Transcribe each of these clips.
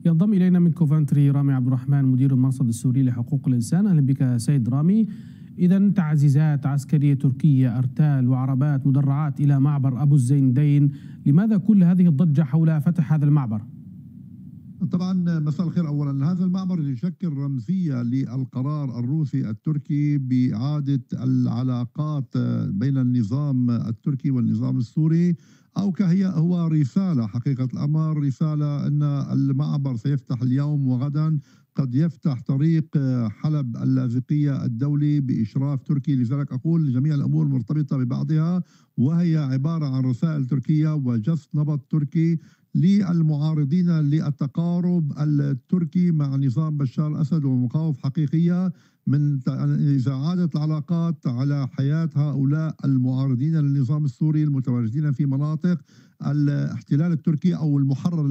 ينضم إلينا من كوفنتري رامي عبد الرحمن مدير المرصد السوري لحقوق الإنسان. أهلا بك سيد رامي. إذا تعزيزات عسكرية تركية، أرتال وعربات مدرعات إلى معبر أبو الزيندين، لماذا كل هذه الضجة حول فتح هذا المعبر؟ طبعا مساء الخير. اولا هذا المعبر يشكل رمزيه للقرار الروسي التركي باعاده العلاقات بين النظام التركي والنظام السوري، او هو رساله، حقيقه الامر رساله ان المعبر سيفتح اليوم وغدا، قد يفتح طريق حلب اللاذقيه الدولي باشراف تركي. لذلك اقول جميع الامور مرتبطه ببعضها، وهي عباره عن رسائل تركيه وجس نبض تركي للمعارضين للتقارب التركي مع نظام بشار الأسد، ومخاوف حقيقية من إذا عادت العلاقات على حياة هؤلاء المعارضين للنظام السوري المتواجدين في مناطق الاحتلال التركي أو المحرر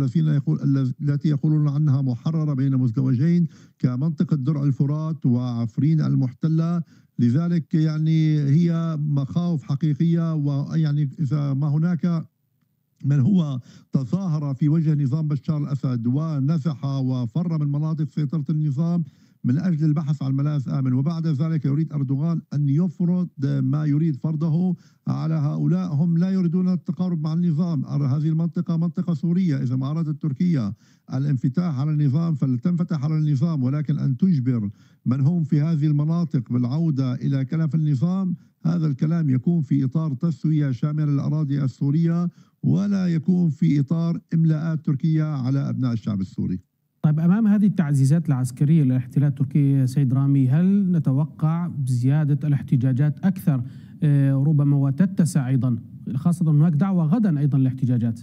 التي يقولون عنها محررة بين مزدوجين كمنطقة درع الفرات وعفرين المحتلة. لذلك يعني هي مخاوف حقيقية، ويعني إذا ما هناك من هو تظاهر في وجه نظام بشار الأسد ونزح وفر من مناطق سيطرة النظام من أجل البحث عن ملاذ آمن، وبعد ذلك يريد أردوغان أن يفرض ما يريد فرضه على هؤلاء. هم لا يريدون التقارب مع النظام. هذه المنطقة منطقة سورية، إذا ما أرادت تركيا الانفتاح على النظام فلتنفتح على النظام، ولكن أن تجبر من هم في هذه المناطق بالعودة إلى كنف النظام، هذا الكلام يكون في إطار تسوية شاملة للأراضي السورية، ولا يكون في إطار إملاءات تركية على أبناء الشعب السوري. طيب، أمام هذه التعزيزات العسكرية للاحتلال التركي سيد رامي، هل نتوقع زيادة الاحتجاجات أكثر ربما وتتسع أيضا، خاصة هناك دعوة غدا أيضا للاحتجاجات؟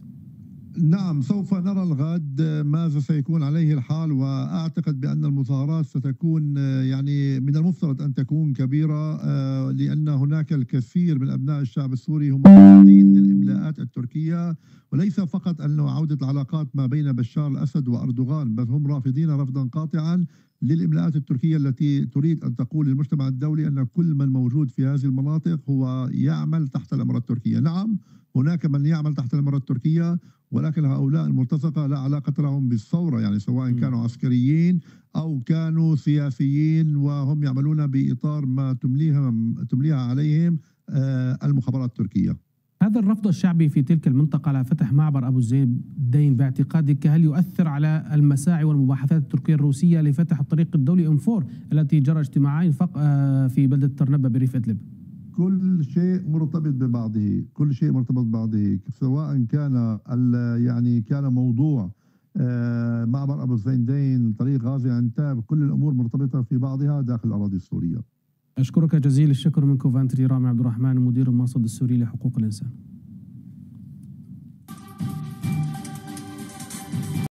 نعم، سوف نرى الغد ماذا سيكون عليه الحال، وأعتقد بأن المظاهرات ستكون يعني من المفترض أن تكون كبيرة، لأن هناك الكثير من أبناء الشعب السوري هم رافضين للإملاءات التركية، وليس فقط أنه عودة العلاقات ما بين بشار الأسد وأردوغان، بل هم رافضين رفضا قاطعا للإملاءات التركية التي تريد أن تقول للمجتمع الدولي أن كل من موجود في هذه المناطق هو يعمل تحت الإمارات التركية. نعم، هناك من يعمل تحت الإمارات التركية، ولكن هؤلاء المرتزقة لا علاقة لهم بالثورة، يعني سواء كانوا عسكريين أو كانوا سياسيين، وهم يعملون بإطار ما تمليها عليهم المخابرات التركية. هذا الرفض الشعبي في تلك المنطقة على فتح معبر أبو الزيندين باعتقادك هل يؤثر على المساعي والمباحثات التركية الروسية لفتح الطريق الدولي M4 التي جرى اجتماعين في بلدة ترنبة بريف إدلب؟ كل شيء مرتبط ببعضه، كل شيء مرتبط ببعضه، سواء كان يعني كان موضوع معبر أبو الزيندين، طريق غازي عنتاب، كل الأمور مرتبطة في بعضها داخل الأراضي السورية. أشكرك جزيل الشكر من كوفنتري رامي عبد الرحمن مدير المرصد السوري لحقوق الإنسان.